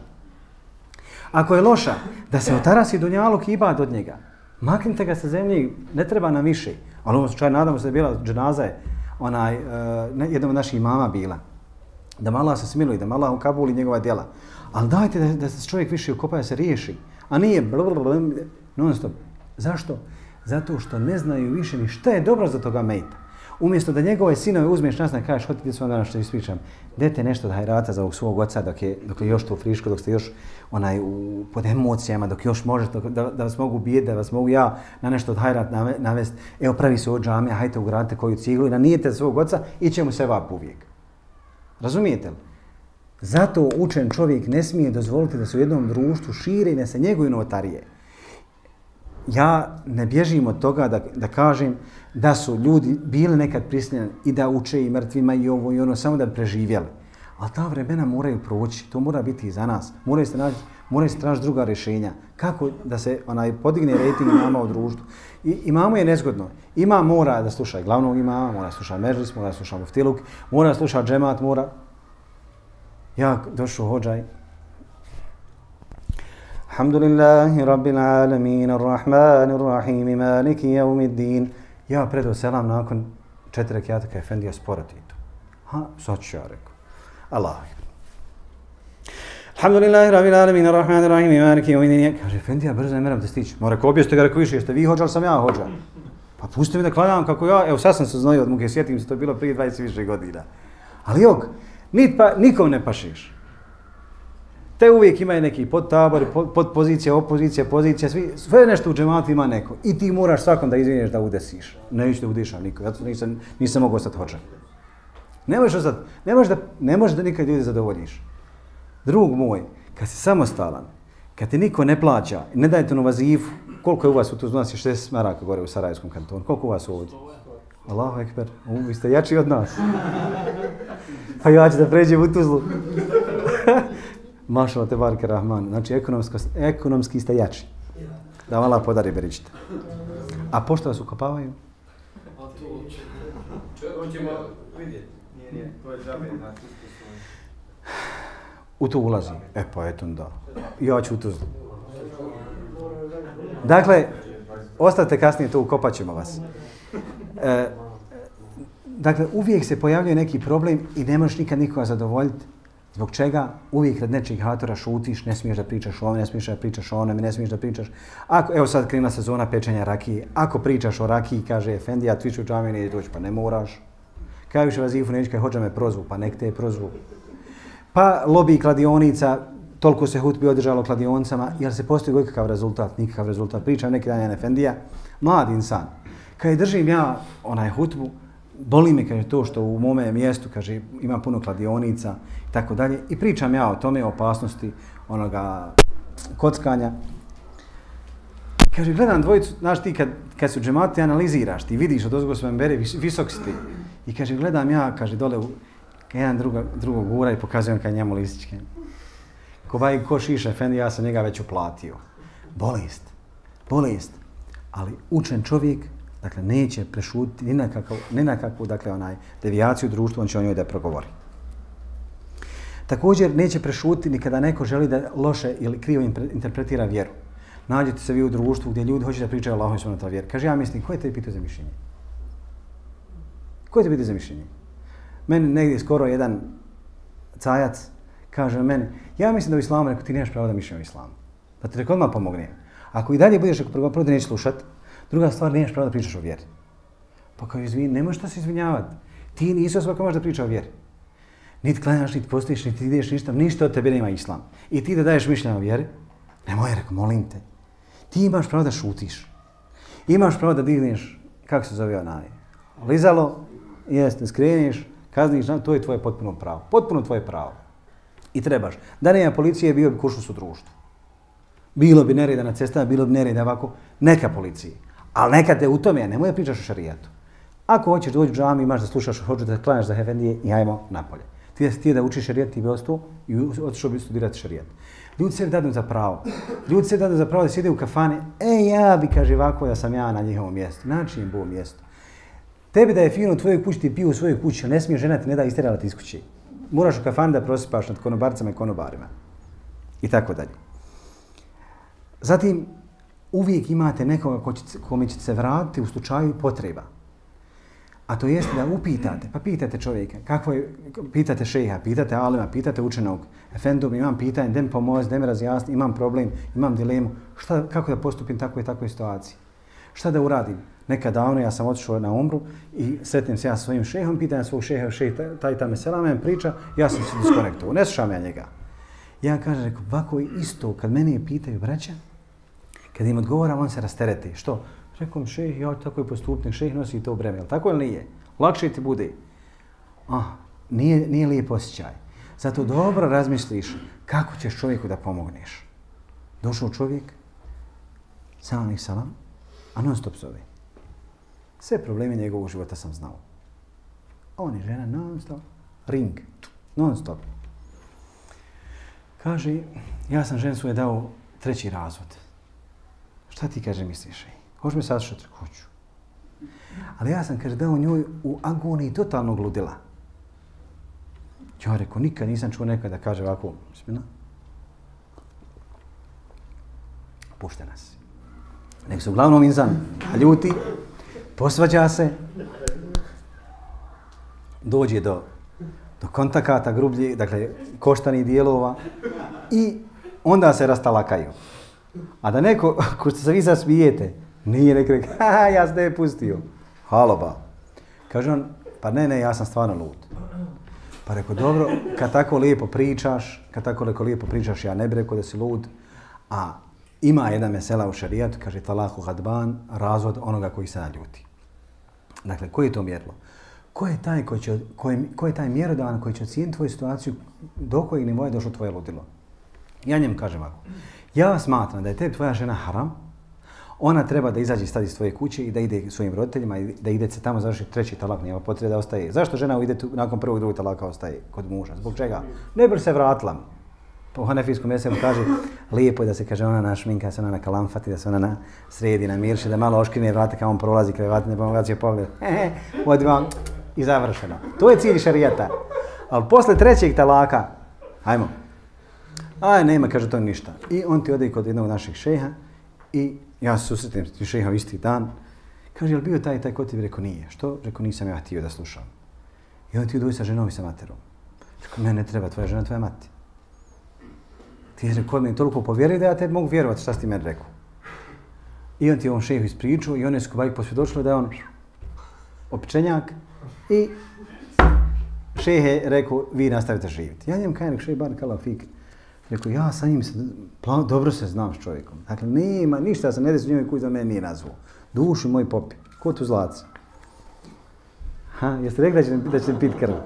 Ako je loša, da se otarasi dunjaluk i ibad od njega. Maknite ga sa zemlji, ne treba nam više. Ali u ovom slučaju nadamo se da je bila dženaza je jedna od naših imama bila. Da Allah se smiluje, da Allah ukabuli njegova djela. Ali dajte da se čovjek više ukopa, da se riješi. A nije non stop. Zašto? Zato što ne znaju više ni šta je dobro za toga mejta. Umjesto da njegove sinove uzmeš nas i kažeš, hoti ti svoj danas što ispričam, dete nešto da hajrata za ovog svog oca dok je još tu friško, dok ste još pod emocijama, dok još možete, da vas mogu bijeti, da vas mogu ja na nešto od hajrat navesti. Evo pravi se od džamija, hajte ugradite koju ciglu i nanijete svog oca i će mu se vap uvijek. Razumijete li? Zato učen čovjek ne smije dozvoliti da se u jednom društvu šire i da se njeguju novotarije. Ja ne bježim od toga da kažem da su ljudi bili nekad prisiljeni i da uče i mrtvima i ovo i ono, samo da bi preživjeli. Ali ta vremena moraju proći, to mora biti i za nas. Moraju se tražiti druga rješenja. Kako da se podigne rejting imama u društvu. Imamo je nezgodno. Imam mora da sluša glavnog imama, mora da sluša mežlis, mora da sluša muftiluk, mora da sluša džemat, mora. Ja došao hođaj. Alhamdulillahi rabbil alamin, arrahmanir rahim, maliki yawmiddin. Ja predao selam nakon 4 rekjata kad je Efendija sporo Tito. Sad ću ja rekao. Allah. Alhamdulillahi rabbil alamin, arrahmanir rahim, maliki yawmiddin. Kaže Efendija, brzo ne moram da stići. Ma rekao, objeste ga, rekao više, jeste vi hođa, ali sam ja hođa. Pa pusti mi da klanjam kako ja, evo sad sam se znojio od muke, sjetim se, to je bilo prije 20 više godina. Ali jok, nikom ne pašiš. Te uvijek imaju neki podtabor, podpozicija, opozicija, pozicija, sve nešto u džematu ima neko. I ti moraš svakom da izvinješ da udesiš. Neću da udešam niko, ja nisam mogao ostati hođa. Ne možeš da nikad ljudi zadovoljiš. Drug moj, kad si samostalan, kad ti niko ne plaća, ne dajte na vazifu, koliko je u vas, u nas je 60 maraka gore u Sarajevskom kantonu, koliko u vas ovdje? Allahu ekber, vi ste jači od nas. Pa ja ću da pređem u Tuzlu. Mašala te barke Rahman, znači ekonomski ste jači. Da vam Allah podari beričite. A pošto vas ukopavaju? Hoćemo vidjeti. Nije, to je džabe, znači u to ulazi. Pa eto da. Ja ću u Tuzlu. Dakle, ostavite kasnije to, ukopat ćemo vas. Dakle, uvijek se pojavljuje neki problem i ne možeš nikad nikoga zadovoljiti. Zbog čega? Uvijek rad nečijih hatora šutiš, ne smiješ da pričaš o ovome, ne smiješ da pričaš o onome, ne smiješ da pričaš. Evo sad krenula sezona pečenja rakije. Ako pričaš o rakiji, kaže Efendija, ti ću u džamiju neće doći, pa ne moraš. Kaj više vazifu neće, kaj hođa me prozvu, pa nek te prozvu. Pa lobby kladionica, toliko se hutbi održalo kladionicama, jer se postoji kakav rezultat, nikakav rezultat. Pričam neki dan Efendija, mlad insan. Kad držim ja hutbu, boli me, kaže, to što u mome mjestu, kaže, ima puno kladionica i tako dalje. I pričam ja o tome, o opasnosti onoga kockanja. Kaže, gledam dvojicu, znaš ti kad su džemati analiziraš, ti vidiš od ozgo svem bere, visok si ti. I kaže, gledam ja, kaže, dole jedan drugog gura i pokazujem kaj njemu lističke. Ko šiša efendi, ja sam njega već uplatio. Bolest. Ali učen čovjek, dakle, neće prešutiti ni na kakvu, dakle, devijaciju u društvu, on će o njoj da progovori. Također, neće prešutiti ni kada neko želi da loše ili krivo interpretira vjeru. Nađete se vi u društvu gdje ljudi hoće da pričaju o Allahu i subhanahu wa ta'ala vjeri. Kaže, ja mislim, ko je te pitao za mišljenje? Ko je te pitao za mišljenje? Meni negdje skoro jedan cajac kaže meni, ja mislim da u islamu, rekao, ti nemaš pravo da mišljenje o islamu. Da ti rekao, odmah pomognem. Ako i dalje budeš, prvo da nećeš slušat, druga stvar, nemaš pravo da pričaš o vjeri. Pa kao, izvini, ne možeš se izvinjavati. Ti nisi osoba koja može da priča o vjeri. Niti klanjaš, niti postojiš, niti ideš ništa od tebe nema islam. I ti da daješ mišljenje o vjeri, nemoj, rekao, molim te. Ti imaš pravo da šutiš. Imaš pravo da digneš, kako se zove lizalo, jeste, skreniš, kazniš, to je tvoje potpuno pravo. Potpuno tvoje pravo. I trebaš. Da nema policije, bio bi kuršus u društvu. Bilo bi nereda na cestama, bilo bi nereda ovako. Neka policije. Ali neka te u tome, nemoj da pričaš o šarijatu. Ako hoćeš doći u džami, imaš da slušaš, hoćeš da klanjaš za hefendije i ajmo napolje. Ti da učiš šarijat, ti bi ostao i otišao bi studirati šarijat. Ljudi se dadu za pravo. Ljudi se dadu za pravo da sjede u kafane. Ja bi, kaže ovako, da sam ja na njihovom mjestu. Znači im bo mjesto. Tebi da je fino u tvojoj kući, ti piju u svojoj kući, ne smije žena ti ne da istjerala ti iz kući. Moraš u kafani da prosipaš nad konobarcama i konobarima. I tako dalje. Zatim, uvijek imate nekoga kome ćete se vratiti u slučaju potreba. A to jeste da upitate, pa pitate čovjeka, pitate šeha, pitate alima, pitate učenog, efendom, imam pitanje, da mi pomozi, da mi razjasni, imam problem, imam dilemu, kako da postupim takvoj situaciji. Šta da uradim? Nekad davno ja sam otišao na umru i sretnem se ja sa svojim šehom, pitam svog šeha, taj ta mesela me priča, ja sam se diskonektovao, ne slušam ja njega. Ja kažem, rekao, ovako je isto, kad mene pitaju braća, kad im odgovaram, on se rastereti. Što? Rekao mi šejh, ja tako je postupnik, šejh nosi to breme, ali tako ili nije? Lakše ti bude. Nije lijep osjećaj. Zato dobro razmisliš kako ćeš čovjeku da pomogneš. Došao čovjek, salam, a non stop zove. Sve probleme njegovog života sam znao. On je žena non stop, ring, non stop. Kaže, ja sam ženu svoje dao 3. razvod. Šta ti, kaže, misliš? Hoćeš me saslušati? Hoću. Ali ja sam, kaže, dao njoj u agoniji totalnog ludila. Ja rekao, nikad nisam čuo nekada da kaže ovako, bismillah. Puštena si. Nek se uglavnom insan ljuti, posvađa se, dođe do kontakata grublji, dakle, koštanih dijelova i onda se rastalakaju. A da neko, ko što se vi zasmijete, nije rekao, ja sam te pustio. Haloba. Kaže on, pa ne, ja sam stvarno lud. Pa rekao, dobro, kad tako lijepo pričaš, ja ne bi rekao da si lud, a ima jedna mesela u šarijatu, kaže talaku gadban, razvod onoga koji se naljuti. Dakle, koji je to mjerilo? Ko je taj mjerodavan koji će ocijeniti tvoju situaciju, do kojeg nivoa je došlo tvoje ludilo? Ja njemu kažem ovako, ja smatram da je tebi tvoja žena haram, ona treba da izađe iz tvoje kuće i da ide svojim roditeljima i da ide se tamo završiti 3. talak, nema potrebe da ostaje. Zašto žena ide nakon 1. i 2. talaka ostaje kod muža? Zbog čega? Ne bi se vratila. Po hanefijskom jeseru kaže, lijepo je da se kaže ona našminka, se ona nakalamfati, da se ona sredi, namirši, da malo oškrine vrate kao on prolazi, kada vrati, ne pomogaće pogled. Odi vam i završeno. To je cilj šarijata. Ali posle 3. talaka, ajmo. Nema, kaže to ništa. I on ti ode kod jednog naših šeha i ja se susretim s tim šehom isti dan. Kaže, je li bio taj kod tebi? Rekao, nije. Što? Rekao, nisam ja htio da slušam. I on ti dođe sa ženom i sa materom. Rekao, mene ne treba, tvoja žena, tvoja mati. Ti je kod meni toliko povjerili da ja tebi mogu vjerovati šta si ti meni rekao. I on ti je ovom šehu ispričao i on je skubajik posvjedočilo da je on opičenjak i šeh je rekao, vi nastavite živjeti. Ja njemu kajem, šeh bar kala fik. Rekao, ja sa njim dobro se znam s čovjekom. Dakle, nema ništa se ne desi u njoj koji za mene nije nazvao. Dušu moj popi, ko tu zlaci. Jeste rekli da ćete piti krv?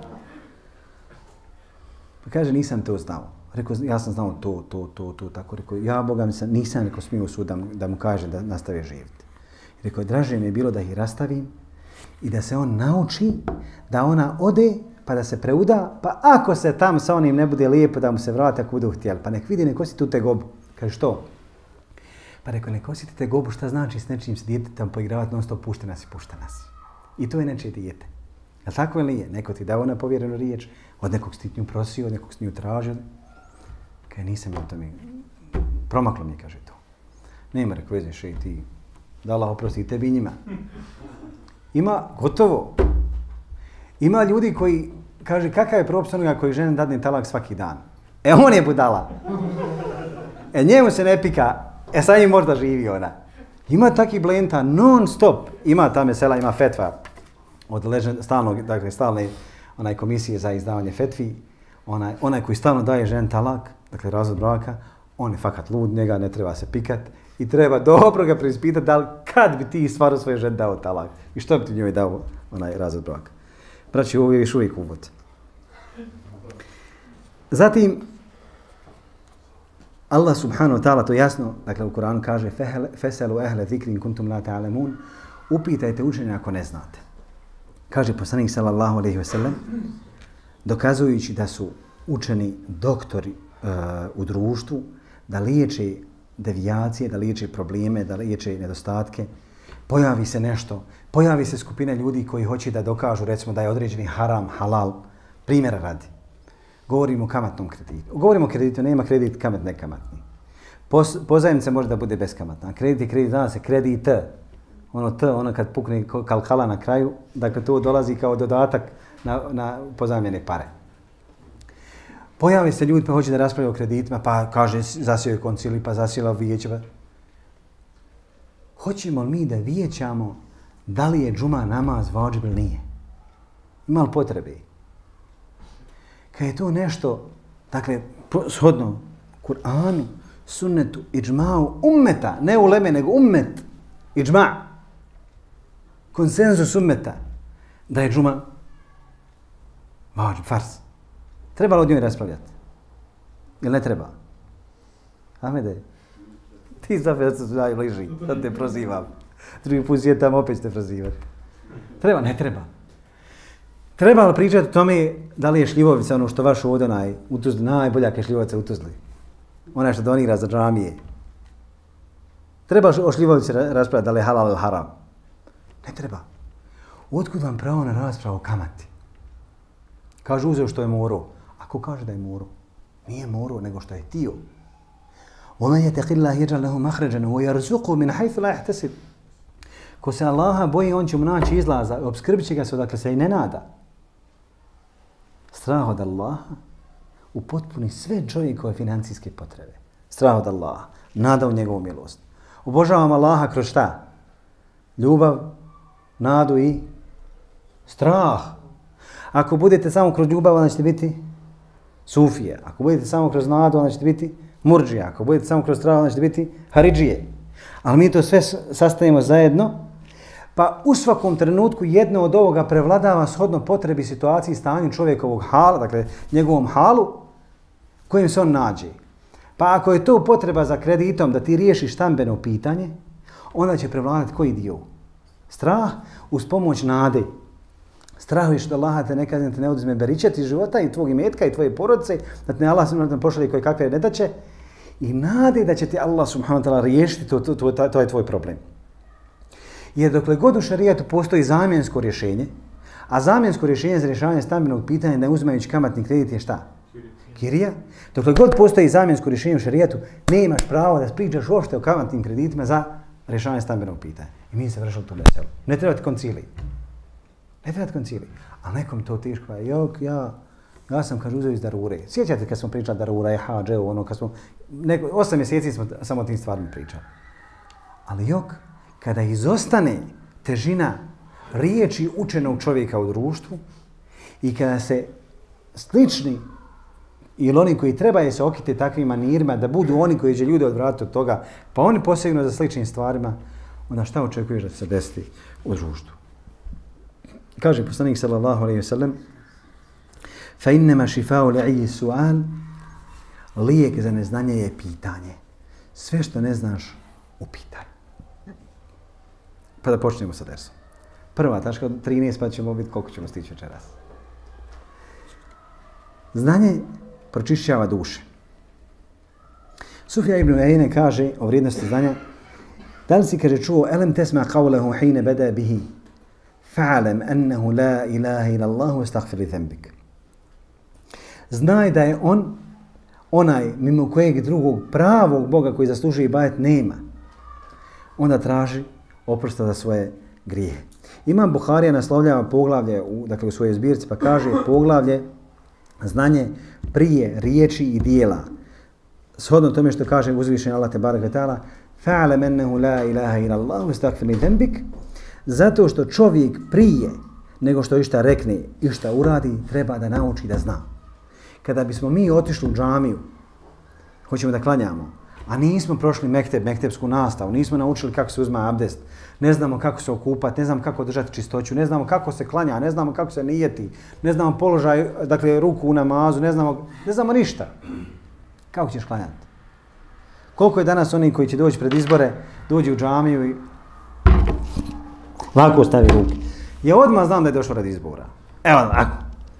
Pa kaže, nisam to znao. Rekao, ja sam znao to, tako. Rekao, ja, Boga mi nisam smio sud da mu kaže da nastave živjeti. Rekao, draže mi je bilo da ih rastavim i da se on nauči da ona ode pa da se preuda, pa ako se tam sa onim ne bude lijepo da mu se vrati ako budu htjeli. Pa nek vidi, nek osjeti tu tegobu. Kaže što? Pa rekao, nek osjeti tegobu šta znači s nečim se djetetom poigravati non stop pušta nas i pušta nas. I to je nečije dijete. Jel tako ili nije? Neko ti dao na povjerenu riječ, od nekog si nju prosio, od nekog si nju tražio. Kaže, nisam ja to mi, promaklo mi, kaže to. Nema, rekao, vezniš i ti, da Allah oprosti i tebi i njima. Ima, gotovo. Ima ljudi koji, kaže, kakav je propis onoga koji žene dadne talak svaki dan? E, on je budala. E, njemu se ne pika, sa njim možda živi ona. Ima takih blenta non stop. Ima ta mesela, ima fetva od stalne onaj komisije za izdavanje fetvi. Onaj koji stalno daje ženi talak, dakle razvod braka, on je fakat lud, njega ne treba se pikat i treba dobro ga preispitati da li kad bi ti stvarno svoje ženi dao talak i što bi ti njoj dao onaj razvod braka. Braći, ovo je još uvijek uvod. Zatim, Allah subhanahu wa ta'ala to jasno, dakle u Kur'anu kaže Feselu ehle zikrin kuntum la ta'alemun, upitajte učenje ako ne znate. Kaže poslanik sallallahu alejhi ve sellem, dokazujući da su učeni doktori u društvu, da liječe devijacije, da liječe probleme, da liječe nedostatke, pojavi se nešto, pojavi se skupina ljudi koji hoće da dokažu recimo da je određeni haram, halal, primjera radi. Govorimo o kamatnom kreditu. Govorimo o kreditu, nema kredit, kamat nekamatni. Pozajmica može da bude beskamatna. Kredit je kredit, zna se kredit. Ono kad pukne kalkala na kraju, dakle to dolazi kao dodatak na pozajmljene pare. Pojavi se ljudi pa hoće da raspravljaju o kreditima, pa kaže zasio je koncili, pa zasila vijeće. Pa... Hoćemo li mi da vijećamo da li je džuma namaz vađib ili nije? Ima li potrebe? Kad je to nešto, dakle, shodno Kur'anu, sunnetu, iđma'u, ummeta, ne uleme, nego ummet, iđma', konsenzus ummeta, da je džuma vađib, fars. Treba li o njoj raspravljati? Ili ne treba? Ahmede, ti zapet se najbliži, da te prozivam. Drugi put sjetam, opet ćete prozivati. Treba, ne treba. Treba li pričati o tome da li je šljivovica ono što vaš ovdje u Tuzli, najbolja je šljivovica u Tuzli? Ona što donira za džamije. Treba li o šljivovici raspravati da li je halal ili haram? Ne treba. Otkud vam pravo na raspravu o kamati? Kaže uzeo što je morao. Ako kaže da je morao, nije morao nego što je htio. وَمَنْ يَتَقِ اللَّهَ يَجْعَلْ لَهُ مَخْرَجًا وَيَرْزُقُهُ مِنْ حَيْثُ لَا يَحْتَسِبُ. Ko se Allaha boji, on će mu naći izlaza, opskrbit će ga se odakle se i ne nada. Strah od Allaha upotpuni sve čovjekove financijske potrebe. Strah od Allaha, nada u njegovu milost. Obožavam Allaha kroz šta? Ljubav, nadu i strah. Ako budete samo kroz ljubav, onda ćete biti sufije. Ako budete samo kroz nadu, onda ćete biti murdžije. Ako budete samo kroz strah, onda ćete biti haridžije. Ali mi to sve sastavimo zajedno, pa u svakom trenutku jedno od ovoga prevladava shodno potrebi, situaciji, stanju čovjekovog hala, dakle njegovom halu, kojim se on nađe. Pa ako je to potreba za kreditom da ti riješiš stambeno pitanje, onda će prevladati koji dio? Strah uz pomoć nade. Strahuješ da Allah te ne kazni, da te ne oduzme beričet iz života i tvog imetka i tvoje porodice, da te ne Allah subhanahu wa ta'ala pošalje koje kakve nedaće i nade da će ti Allah subhanahu wa ta'ala riješiti, to je tvoj problem. Jer dokle god u šarijatu postoji zamjensko rješenje, a zamjensko rješenje za rješavanje stambenog pitanja ne uzimajući kamatni kredit je šta? Kirija. Dokle god postoji zamjensko rješenje u šarijatu, ne imaš pravo da pričaš uopšte o kamatnim kreditima za rješavanje stambenog pitanja. I mi se vršali to meselu. Ne treba ti koncilij. Ne treba ti koncilij. Ali nekom to teško je. Ja sam, kaže, uzeo iz darure. Sjećate kad smo pričali darura je hađe, ono kad smo... 8 mjeseci smo samo o tim stvarima pričali. Ali kada izostane težina riječi učenog čovjeka u društvu i kada se slični ili oni koji trebaju se okiti takvim manirima da budu oni koji će ljude odvratiti od toga, pa oni posegnu za sličnim stvarima, onda šta očekuješ da se desiti u društvu? Kaže poslanik sallallahu alejhi ve sellem: "Fa innama shifa'u li'i su'al", lijek za neznanje je pitanje. Sve što ne znaš, upitaj. Pa da počnemo sa dersom. Prva tačka od 13 pa ćemo vidjeti koliko ćemo stići večeras. Znanje pročišćava duše. Sufja ibn Ejne kaže o vrijednosti znanja, da li si, kaže, čuo, elem tesma qawlehu hine beda bihi, fa'alem ennehu la ilaha ila Allahu astaghfir zembik. Znaj da je on, onaj mimo kojeg drugog pravog Boga koji zaslužuje ibadet nema, onda traži oprosta za svoje grijehe. Imam Buharija naslovljava poglavlje u svojoj zbirci pa kaže poglavlje znanje prije riječi i dijela. Shodno tome što kaže uzvišeni Allah tebarek ve taala, fa'alem ennehu la ilaha ila Allahu astaghfir zembik, zato što čovjek prije nego što išta rekne i šta uradi treba da nauči da zna. Kada bismo mi otišli u džamiju, hoćemo da klanjamo, a nismo prošli mektepsku nastavu, nismo naučili kako se uzma abdest, ne znamo kako se okupati, ne znamo kako držati čistoću, ne znamo kako se klanja, ne znamo kako se nijeti, ne znamo položaj, dakle ruku u namazu, ne znamo ništa. Kako ćeš klanjati? Koliko je danas oni koji će doći pred izbore, dođu u džamiju i lako stavi ruke. Ja odmah znam da je došao radi izbora. Evo, lako.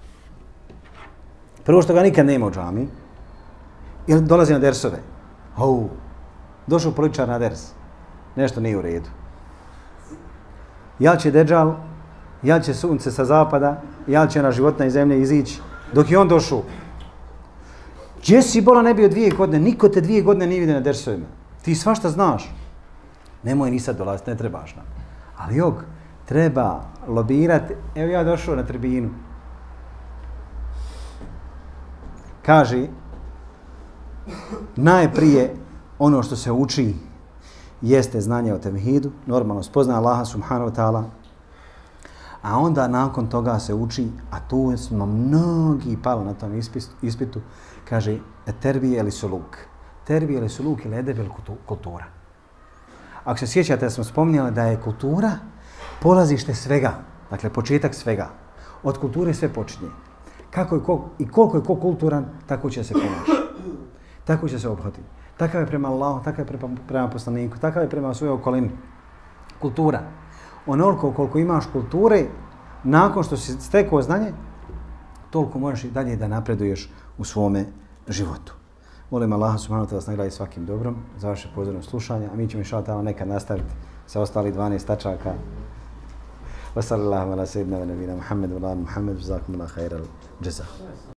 Prvo što ga nikad nema u džamiji, jer dolazi na dersove. Došao političar na ders. Nešto nije u redu. Jel će Deđal, jel će sunce sa zapada, jel će na životinja iz zemlje izići, dok je on došao. Gdje si bola ne bio 2 godine, niko te 2 godine nije vidio na dersovima. Ti svašta znaš. Nemoj ni sad dolaziti, ne trebaš nam. Ali treba lobirati. Evo ja došao na tribinu. Kaže, najprije ono što se uči jeste znanje o tevhidu, normalno spozna Allaha subhanahu wa ta'ala, a onda nakon toga se uči, a tu smo mnogi pali na tom ispitu, kaže terbije ili suluk. Terbije ili suluk ili edeb ili kultura. Ako se sjećate da smo spominjali da je kultura polazište svega, dakle početak svega. Od kulture sve počinje. Koliko je ko kulturan, tako će se ponašati. Tako će se obhoditi. Takav je prema Allahu, takav je prema poslaniku, takav je prema svojoj okolini. Kultura. Onoliko koliko imaš kulture, nakon što si stekao znanje, toliko možeš i dalje da napreduješ u svome životu. Molim Allaha subhanahu wa ta'ala da nas nagradi svakim dobrom za vaše pozorno slušanje, a mi ćemo inshallah ta'ala nekad nastaviti sa ostali 12 tačaka. Wa sallallahu ala sayyidina wa nabina Muhammed wa ala Muhammed, jazakumullahu khairal jazaa.